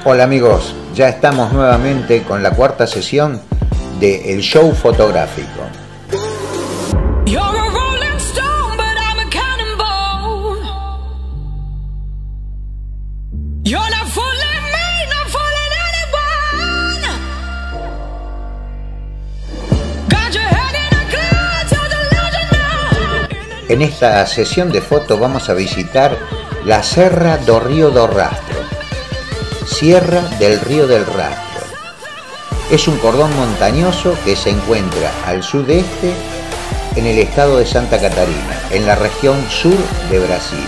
Hola amigos, ya estamos nuevamente con la cuarta sesión de El Show Fotográfico. En esta sesión de fotos vamos a visitar la Serra do Rio do Rastro, Sierra del Río del Rastro. Es un cordón montañoso que se encuentra al sudeste en el estado de Santa Catarina, en la región sur de Brasil.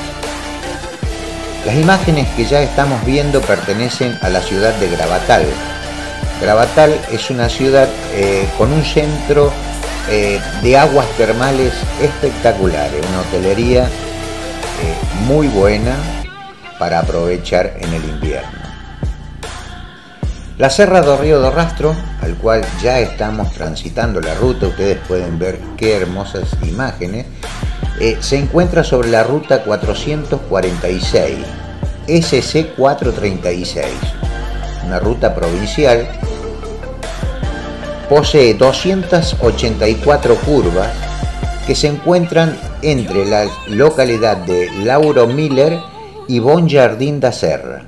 Las imágenes que ya estamos viendo pertenecen a la ciudad de Gravatal. Gravatal es una ciudad con un centro de aguas termales espectaculares, una hotelería muy buena para aprovechar en el invierno. La Serra do Rio do Rastro, al cual ya estamos transitando la ruta, ustedes pueden ver qué hermosas imágenes, se encuentra sobre la ruta 446, SC 436, una ruta provincial. Posee 284 curvas que se encuentran entre la localidad de Lauro Miller y Bom Jardim da Serra.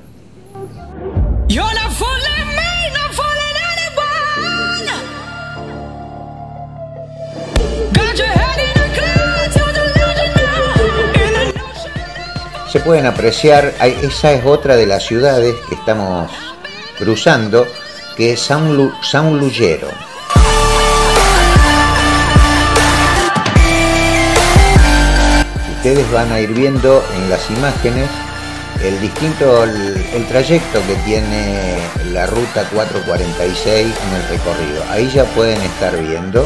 Se pueden apreciar, esa es otra de las ciudades que estamos cruzando, que es São Lugero. Ustedes van a ir viendo en las imágenes el trayecto que tiene la ruta 446 en el recorrido. Ahí ya pueden estar viendo.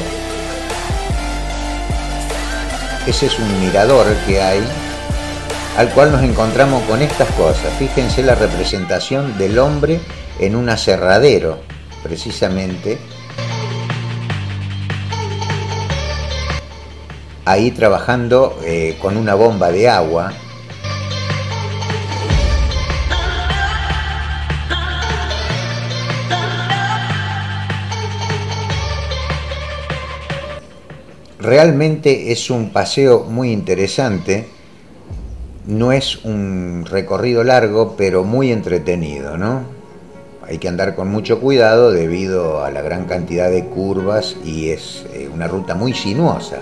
Ese es un mirador que hay, al cual nos encontramos con estas cosas. Fíjense la representación del hombre en un aserradero, precisamente. Ahí trabajando con una bomba de agua. Realmente es un paseo muy interesante. No es un recorrido largo, pero muy entretenido, ¿no? Hay que andar con mucho cuidado debido a la gran cantidad de curvas y es una ruta muy sinuosa.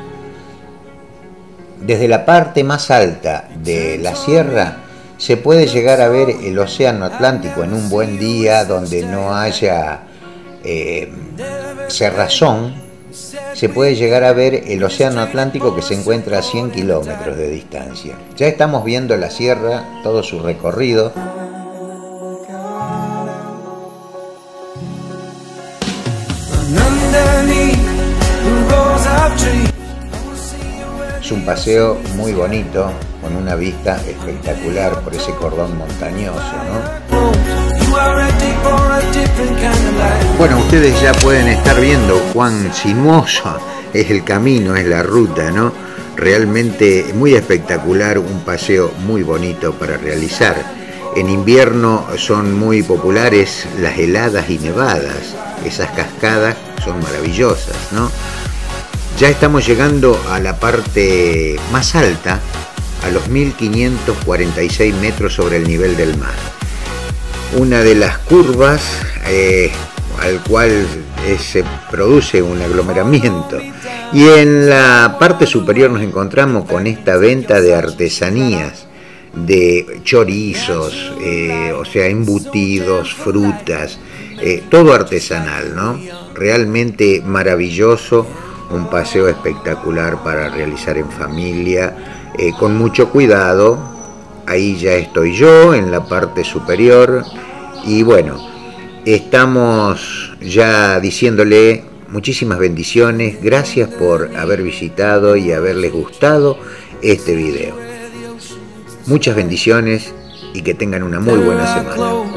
Desde la parte más alta de la sierra se puede llegar a ver el océano Atlántico en un buen día donde no haya cerrazón. Se puede llegar a ver el océano Atlántico que se encuentra a 100 kilómetros de distancia. Ya estamos viendo la sierra, todo su recorrido. Es un paseo muy bonito, con una vista espectacular por ese cordón montañoso, ¿no? Bueno, ustedes ya pueden estar viendo cuán sinuoso es el camino, es la ruta, ¿no? Realmente muy espectacular, un paseo muy bonito para realizar. En invierno son muy populares las heladas y nevadas, esas cascadas son maravillosas, ¿no? Ya estamos llegando a la parte más alta, a los 1546 metros sobre el nivel del mar. Una de las curvas al cual se produce un aglomeramiento. Y en la parte superior nos encontramos con esta venta de artesanías, de chorizos, o sea, embutidos, frutas, todo artesanal, ¿no? Realmente maravilloso. Un paseo espectacular para realizar en familia, con mucho cuidado. Ahí ya estoy yo en la parte superior y bueno, estamos ya diciéndole muchísimas bendiciones. Gracias por haber visitado y haberles gustado este video. Muchas bendiciones y que tengan una muy buena semana.